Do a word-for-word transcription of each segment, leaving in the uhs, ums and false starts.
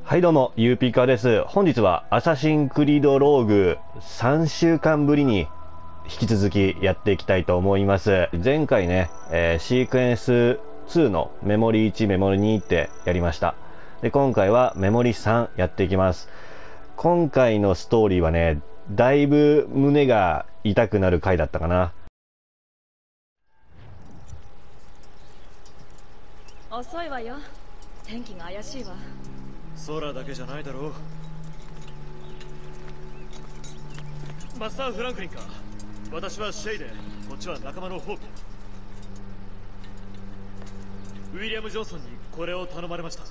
はいどうも、ゆうぴかです。本日はアサシンクリードローグさんしゅうかんぶりに引き続きやっていきたいと思います。前回ね、えー、シークエンスツーのメモリいち、メモリにってやりました。で、今回はメモリさんやっていきます。今回のストーリーはね、だいぶ胸が痛くなる回だったかな。 遅いわよ。天気が怪しいわ。 空だけじゃないだろう。マスター・フランクリンか。私はシェイで、こっちは仲間のホーク。ウィリアム・ジョンソンにこれを頼まれました。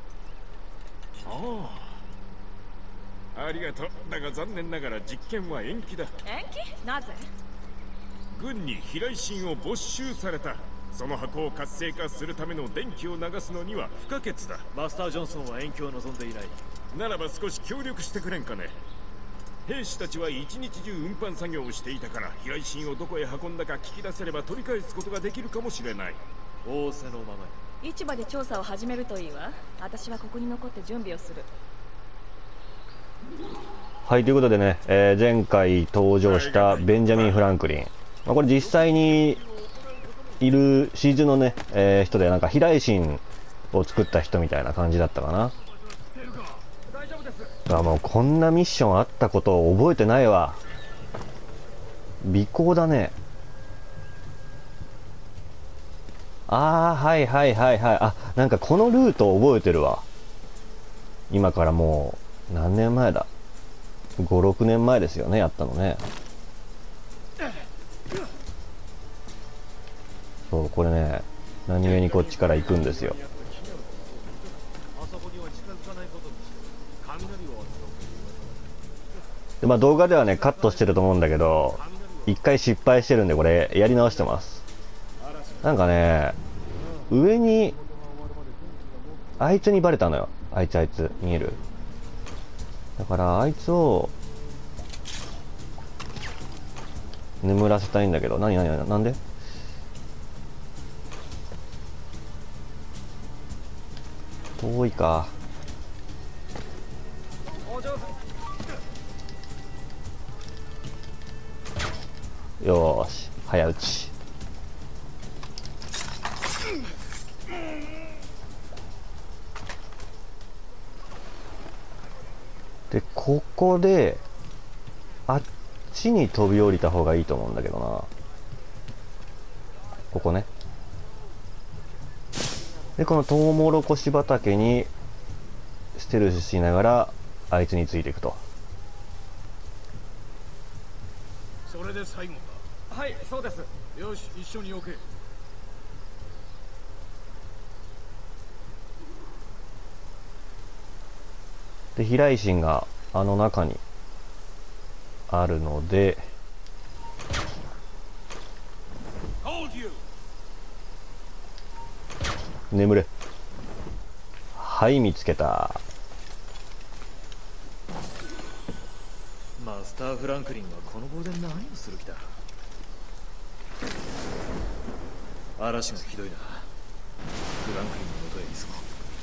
ああ、ありがとう。だが残念ながら実験は延期だ。 延期？なぜ？ 軍に飛来神を没収された。その箱を活性化するための電気を流すのには不可欠だ。 マスター・ジョンソンは延期を望んでいない。 ならば少し協力してくれんかね。兵士たちは一日中運搬作業をしていたから、飛来神をどこへ運んだか聞き出せれば取り返すことができるかもしれない。 仰せのままに。市場で調査を始めるといいわ。私はここに残って準備をする。 はい、ということでね、えー、前回登場したベンジャミン・フランクリン。まあ、これ実際にいるシーズンのね、えー、人でなんか飛来神を作った人みたいな感じだったかな。あ、もうこんなミッションあったことを覚えてないわ。尾行だね。ああ、はいはいはいはい。あ、なんかこのルート覚えてるわ。今からもう何年前だ。ご、ろくねんまえですよね、やったのね。そう、これね、何故にこっちから行くんですよ。で、まあ動画ではね、カットしてると思うんだけど、一回失敗してるんで、これ、やり直してます。なんかね、上に、あいつにバレたのよ。あいつあいつ、見える？だから、あいつを、眠らせたいんだけど、なになになになんで？遠いか。よーし、早打ち。で、ここであっちに飛び降りた方がいいと思うんだけどな。ここね。で、このトウモロコシ畑にステルスしながらあいつについていくと。 それで最後か。 はい、そうです。 よし、一緒に置け。 で、飛来神があの中にあるので、眠れ。はい、見つけた。 マスター・フランクリンはこの棒で何をする気だ。嵐がひどいな。フランクリンの元へ急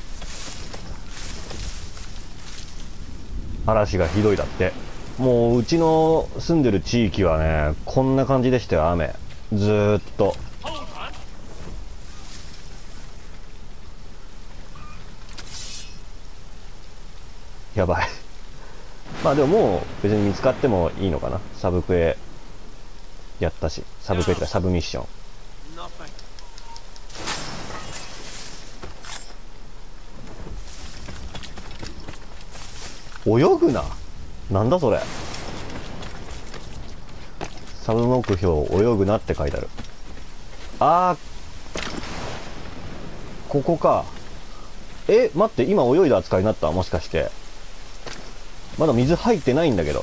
ごう。 嵐がひどいだって。もううちの住んでる地域はね、こんな感じでしたよ。雨ずーっと。やばい。まあでももう別に見つかってもいいのかな。サブクエやったし、サブクエとかサブミッション。泳ぐな。なんだそれ。サブ目標泳ぐなって書いてある。あー、ここか。え、待って、今泳いだ扱いになった？もしかして。まだ水入ってないんだけど。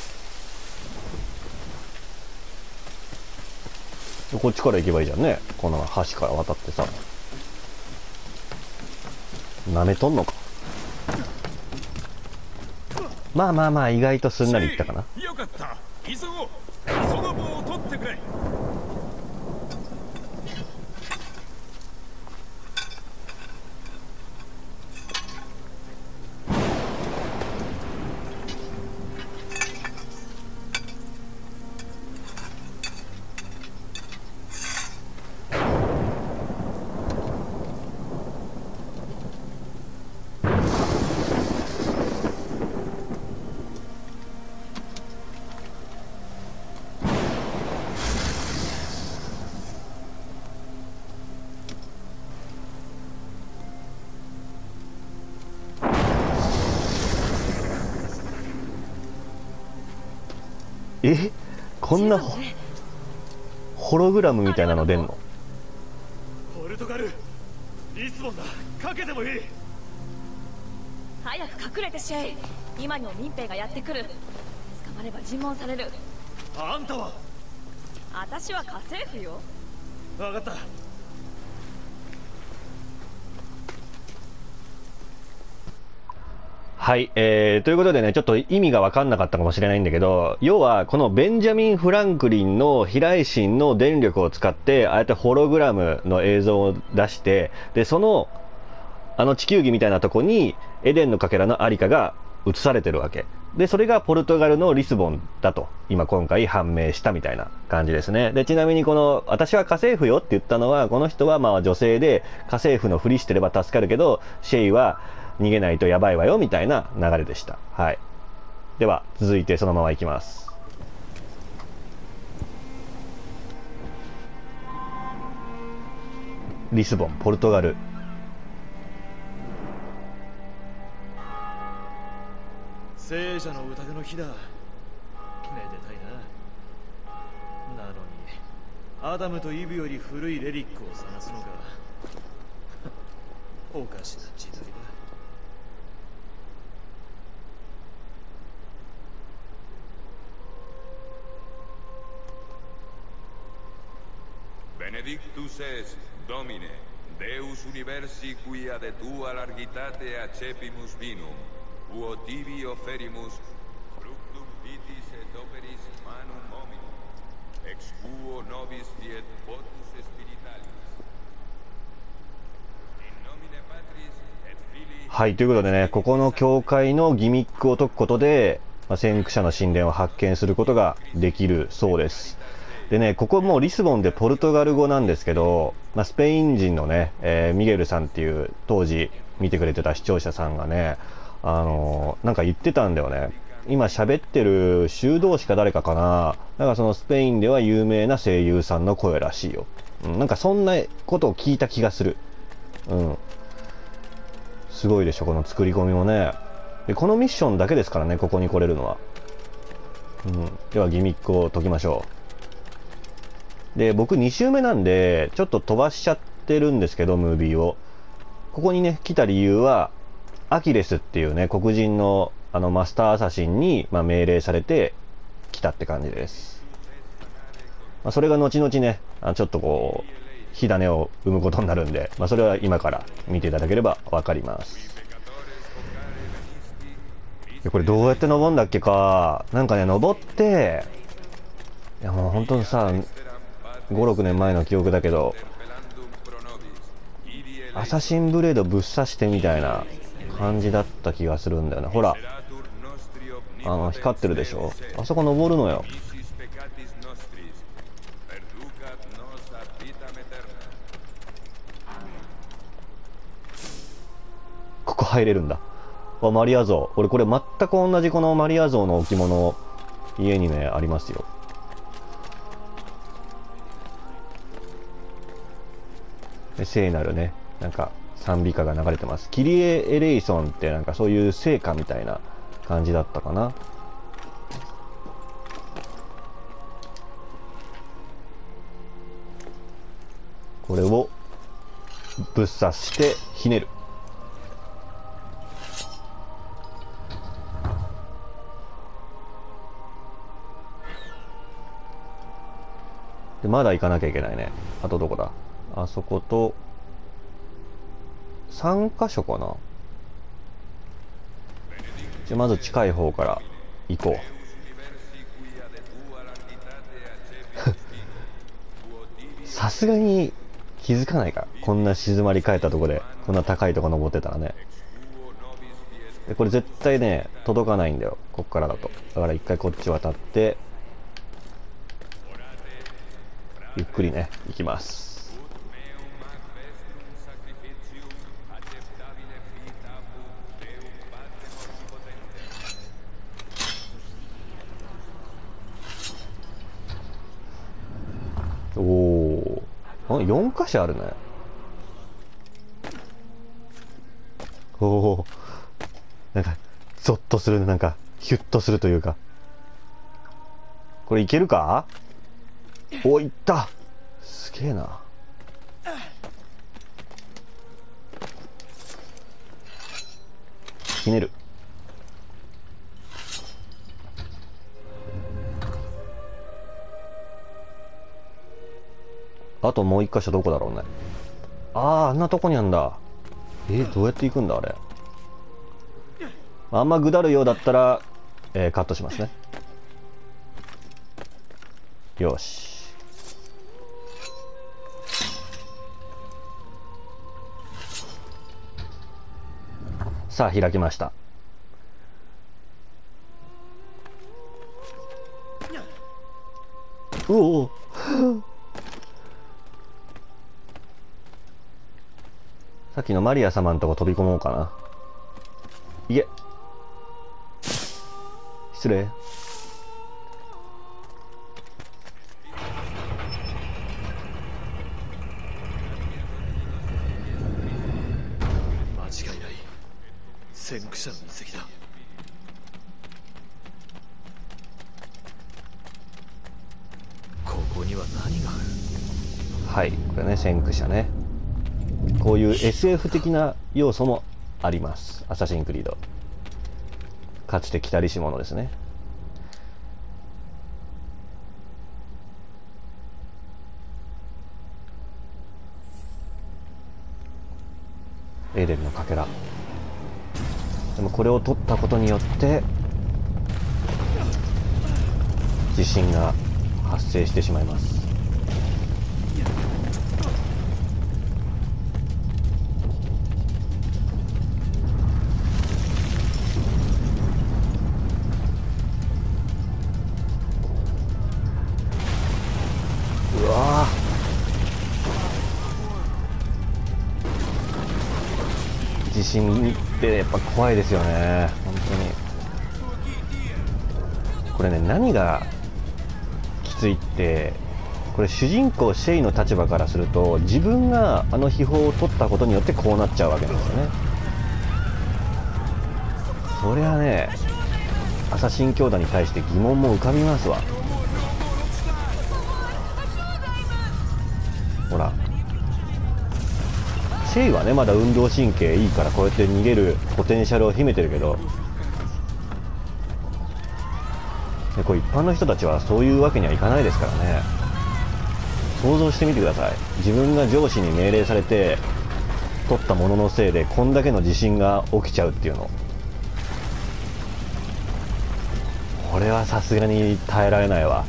こっちから行けばいいじゃんね。この橋から渡ってさ。舐めとんのか。まあまあまあ、意外とすんなりいったかな。 よかった。急ごう。その棒を取ってくれ。 え、こんなホホログラムみたいなの出んの？ ポルトガル、リスボンだ。かけてもいい。 早く隠れてシェイ。今にも民兵がやってくる。捕まれば尋問される。 あんたは？ 私は家政婦よ。 分かった。 はい、えー、ということでね、ちょっと意味が分かんなかったかもしれないんだけど、要はこのベンジャミン・フランクリンの避雷針の電力を使って、ああやってホログラムの映像を出して、で、その、あの地球儀みたいなとこに、エデンのかけらのアリカが映されてるわけ。で、それがポルトガルのリスボンだと、今今回判明したみたいな感じですね。で、ちなみにこの、私は家政婦よって言ったのは、この人はまあ女性で、家政婦のふりしてれば助かるけど、シェイは、逃げないとやばいわよみたいな流れでした。はい。では続いてそのままいきます。リスボン、ポルトガル。 聖者の宴の日だ。めでたいな。なのにアダムとイブより古いレリックを探すのか。おかしな時代だ。 Benedictus est, Domine, Deus universi quia de tua largitate accepimus vinum, uo tibi offerimus, fructum vitis et operis manum hominum, ex quo nobis fiet votus spiritualis. In nomine Patris et Filii... はい、ということでね、ここの教会のギミックを解くことで、まあ、先駆者の神殿を発見することができるそうです。でね、ここもうリスボンでポルトガル語なんですけど、まあ、スペイン人のね、えー、ミゲルさんっていう当時見てくれてた視聴者さんがね、あのー、なんか言ってたんだよね。今喋ってる修道士か誰かかな。なんかそのスペインでは有名な声優さんの声らしいよ。うん、なんかそんなことを聞いた気がする。うん。すごいでしょ、この作り込みもね。で、このミッションだけですからね、ここに来れるのは。うん。ではギミックを解きましょう。で、僕に周目なんで、ちょっと飛ばしちゃってるんですけど、ムービーを。ここにね、来た理由は、アキレスっていうね、黒人のあのマスターアサシンに、まあ、命令されて来たって感じです。まあ、それが後々ね、あちょっとこう、火種を生むことになるんで、まあ、それは今から見ていただければわかります。いや、これどうやって登るんだっけか。なんかね、登って、いやもう本当にさ、ご、ろくねんまえの記憶だけど、アサシンブレードぶっ刺してみたいな感じだった気がするんだよな。ほら、あの光ってるでしょ。あそこ登るのよ。ここ入れるんだ。あ、マリア像。俺これ全く同じこのマリア像の置物家にねありますよ。で聖なるね、なんか賛美歌が流れてます。キリエ・エレイソンってなんかそういう聖歌みたいな感じだったかな。これをぶっ刺してひねる。でまだ行かなきゃいけないね。あとどこだ。あそことさんかしょかな。じゃまず近い方から行こう。さすがに気づかないか。こんな静まり返ったとこでこんな高いとこ登ってたらね。でこれ絶対ね届かないんだよ、こっからだと。だから一回こっち渡ってゆっくりね行きます。おお、あ、よんかしょあるね。おお、なんかゾッとするね。なんかヒュッとするというか。 これいけるか？お、いった。すげえな。ひねる。あともう一箇所どこだろうね。ああ、あんなとこにあんだ。えー、どうやって行くんだあれ。あんまぐだるようだったら、えー、カットしますね。よし。さあ開きました。うおさっきのマリア様のとこ飛び込もうかな。いえ。失礼。 間違いない。先駆者の遺跡だ。ここには何がある？ はい、これね、先駆者ね。こういう エスエフ 的な要素もあります。アサシンクリード。かつて来たりし者ですね。エーデンのかけら。でもこれを取ったことによって地震が発生してしまいます。うわー、地震ってやっぱ怖いですよね、本当に。これね、何がきついって、これ主人公シェイの立場からすると、自分があの秘宝を取ったことによってこうなっちゃうわけなんですよね。そりゃね、アサシン兄弟に対して疑問も浮かびますわ。ほら、シェイはねまだ運動神経いいからこうやって逃げるポテンシャルを秘めてるけど、でこれ一般の人たちはそういうわけにはいかないですからね。想像してみてください。自分が上司に命令されて取ったもののせいでこんだけの地震が起きちゃうっていうの、これはさすがに耐えられないわ。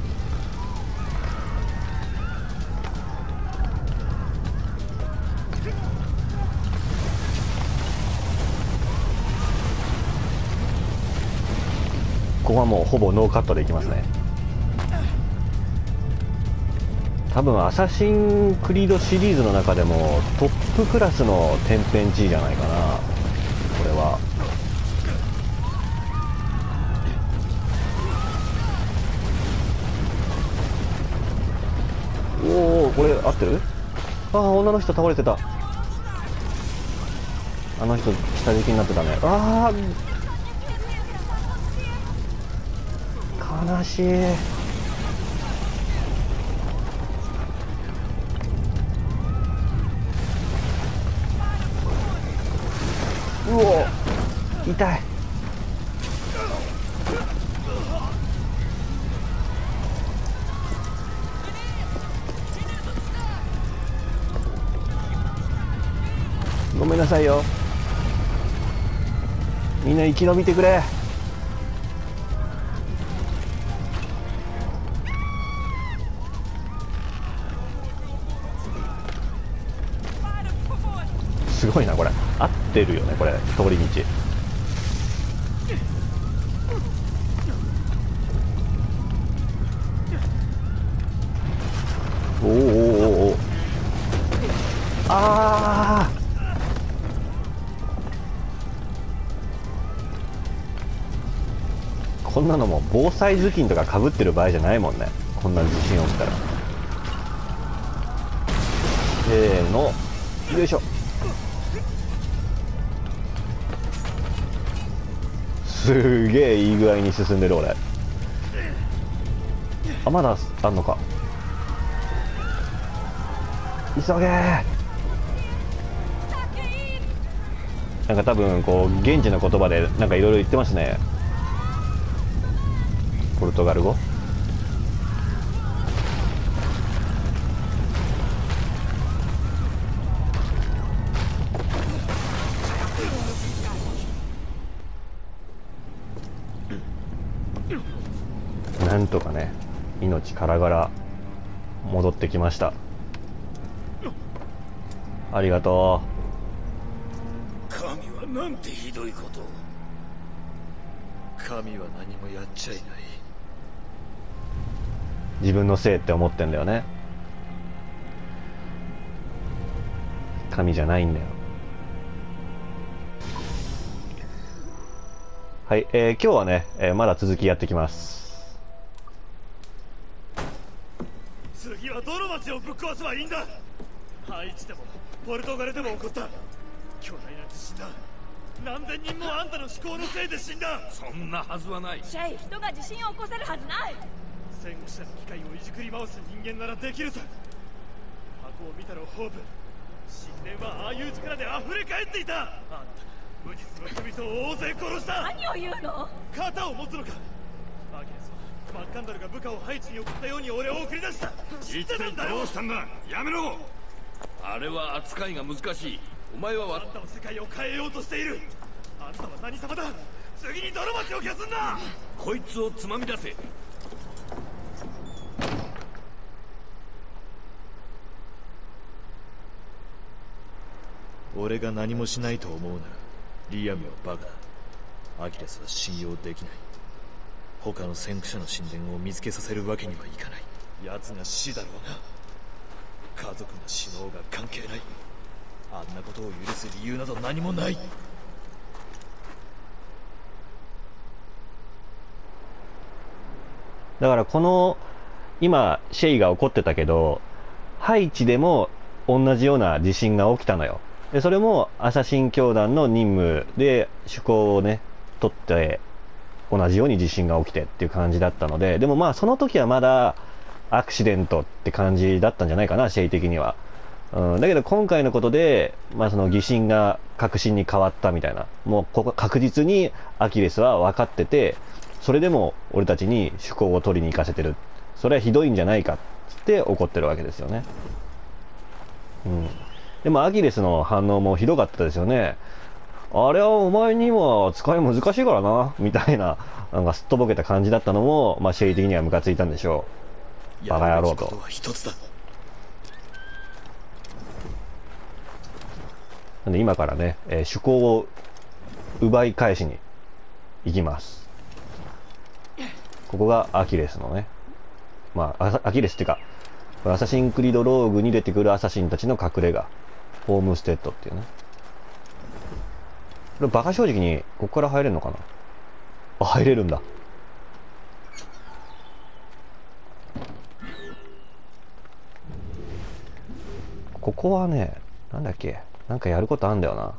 ここはもうほぼノーカットでいきますね。多分アサシンクリードシリーズの中でもトップクラスの天変地異じゃないかな、これは。おお、これ合ってる？ああ、女の人倒れてた。あの人下敷きになってたね。ああ、悲しい。うお、痛い。ごめんなさいよ。みんな生き延びてくれ。すごいなこれ。合ってるよねこれ、通り道。おおおおお。ああ。こんなのも防災頭巾とかかぶってる場合じゃないもんね。こんな地震起きたら。せーの、よいしょ。すげえいい具合に進んでる俺。 あ、まだあんのか。急げー。なんか多分こう現地の言葉でなんかいろいろ言ってますね。ポルトガル語。なんとかね、命からがら戻ってきました。ありがとう。神はなんてひどいことを。 神は何もやっちゃいない。 自分のせいって思ってんだよね。神じゃないんだよ。はい、えー、今日はね、えー、まだ続きやってきます。 次はどの町をぶっ壊せばいいんだ。ハイチでもポルトガルでも起こった巨大な地震だ。何千人もあんたの思考のせいで死んだ。 そんなはずはない。 シェイ、人が地震を起こせるはずない。 戦後者の機械をいじくり回す人間ならできるさ。箱を見たろホープ。神殿はああいう力で溢れ返っていた。あんた無実の人々を大勢殺した。 何を言うの。 肩を持つのか。アキレスはマッカンダルが部下をハイチに送ったように俺を送り出した。知ってたんだよ。 どうしたんだ。やめろ。あれは扱いが難しい。お前はあんたの世界を変えようとしている。あんたは何様だ。次にどの町を消すんだ。 こいつをつまみ出せ。 俺が何もしないと思うならリアムはバカだ。アキレスは信用できない。他の先駆者の神殿を見つけさせるわけにはいかない。奴が死だろうな。家族が死のうが関係ない。あんなことを許す理由など何もない。 だからこの今シェイが怒ってたけど、ハイチでも同じような地震が起きたのよ。でそれもアサシン教団の任務で趣向をね取って同じように地震が起きてっていう感じだったので、でもまあその時はまだアクシデントって感じだったんじゃないかな、シェイ的には。うん、だけど今回のことで、まあ、その疑心が確信に変わったみたいな、もうここ確実にアキレスは分かってて、それでも俺たちに趣向を取りに行かせてる、それはひどいんじゃないかって怒ってるわけですよね。うん、でもアキレスの反応もひどかったですよね。あれはお前には使い難しいからなみたいな、なんかすっとぼけた感じだったのも、まあ、シェイ的にはムカついたんでしょう。バカ野郎と。なんで今からね、えー、趣向を奪い返しに行きます。ここがアキレスのね、まあアキレスっていうか、アサシンクリードローグに出てくるアサシンたちの隠れ家、ホームステッドっていうね。これバカ正直にここから入れるのかな。あ、入れるんだ。ここはね、なんだっけ、なんかやることあんだよな。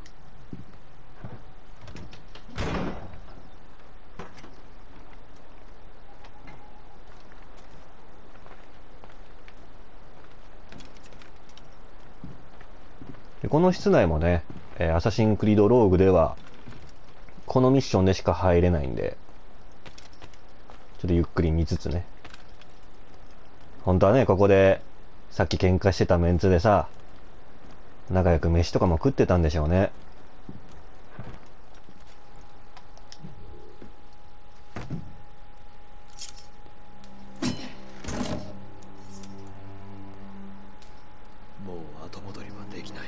でこの室内もね、えー、アサシンクリードローグではこのミッションでしか入れないんで、ちょっとゆっくり見つつね。本当はね、ここでさっき喧嘩してたメンツでさ、仲良く飯とかも食ってたんでしょうね。 もう後戻りはできない。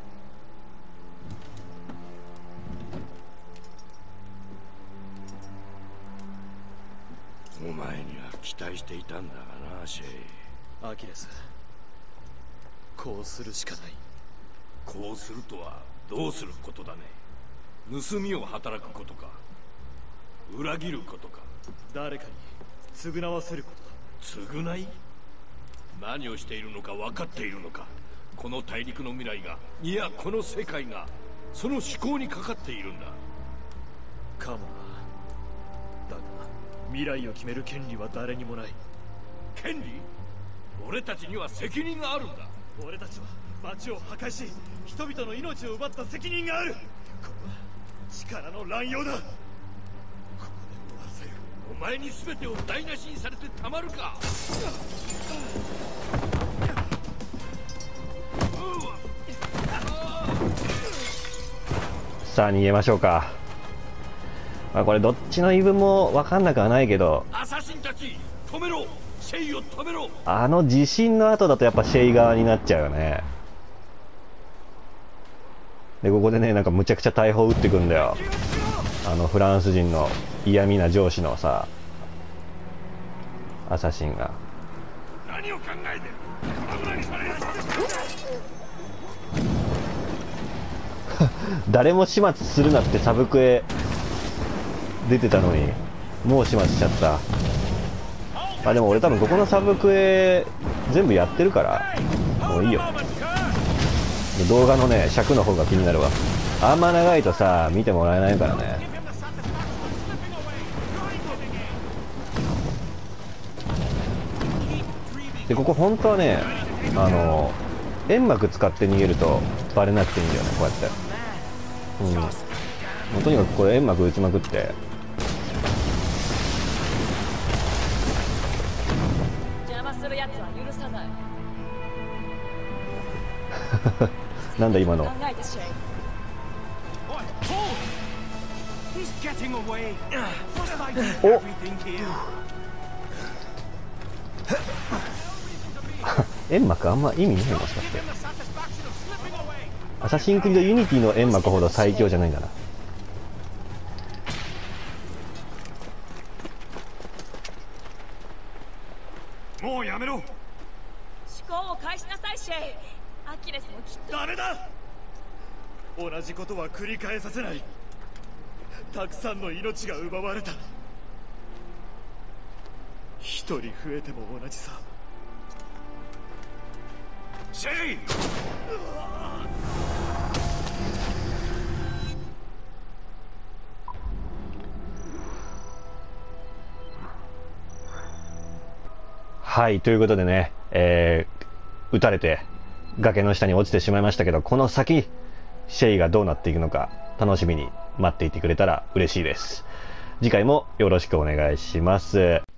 お前には期待していたんだがな、シェイ。 アキレス、こうするしかない。 こうするとはどうすることだね。盗みを働くことか、裏切ることか、 誰かに償わせること。 償い？何をしているのか分かっているのか。この大陸の未来が、いやこの世界がその思考にかかっているんだ。 かもな。だが未来を決める権利は誰にもない。 権利？俺たちには責任があるんだ。俺たちは町を破壊し人々の命を奪った責任がある。これは力の乱用だ。ここで終わらせる。お前に全てを台無しにされてたまるか。 さあ逃げましょうか。まあこれどっちの言い分も分かんなくはないけど、 アサシンたち止めろ。シェイを止めろ。 あの地震の後だとやっぱシェイ側になっちゃうよね。でここでね、なんかむちゃくちゃ大砲撃ってくんだよ。あのフランス人の嫌味な上司のさアサシンが。 何を考えてる。この村にされや誰も始末するなってサブクエ出てたのにもう始末しちゃった。まあでも俺多分ここのサブクエ全部やってるからもういいよ。動画のね尺の方が気になるわ。あんま長いとさ見てもらえないからね。でここ本当はね、あの煙幕使って逃げるとバレなくていいんだよね、こうやって。うん、もうとにかくこれ煙幕打ちまくって邪魔するやつは許さない。 なんだ今の。 考えてシェイ。 お煙幕あんま意味ないのもしかして。アサシンクリードユニティの煙幕ほど最強じゃないんだな。 もうやめろ。 思考を返しなさいシェイ。アキレスもきっと。 ダメだ。同じことは繰り返させない。たくさんの命が奪われた。一人増えても同じさ。シェイ。 はい、ということでね、えー、撃たれて崖の下に落ちてしまいましたけど、この先シェイがどうなっていくのか楽しみに待っていてくれたら嬉しいです。次回もよろしくお願いします。